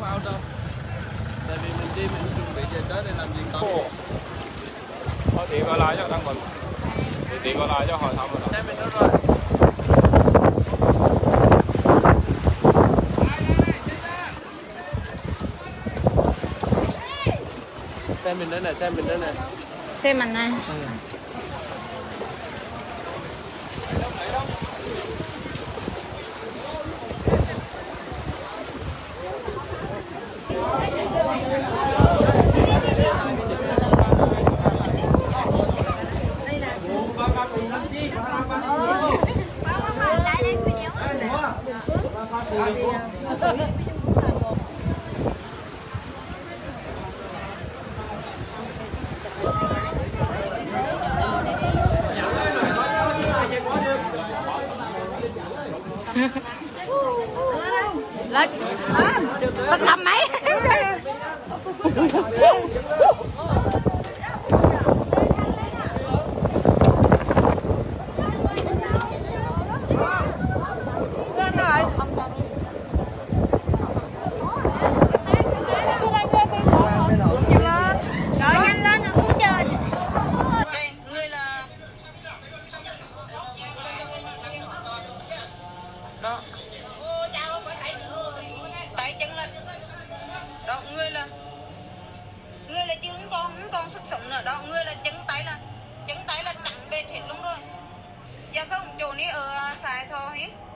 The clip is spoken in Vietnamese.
sao đâu. Tại vì mình đi mình chuẩn bị về tới để làm gì có. Thôi điện gọi lại cho thằng mình. Điện gọi lại cho hỏi thăm rồi. Xe mình đâu rồi? Xe mình đây này, xe mình đây này. Xe mình này. Lên, tao cầm mấy. Đó. Tay chân lên. Đó, người là chứ không còn sức sống nữa. Đó, người là chân tay là nặng bệt hết luôn rồi. Dạ không, chỗ này ở xài thôi hết.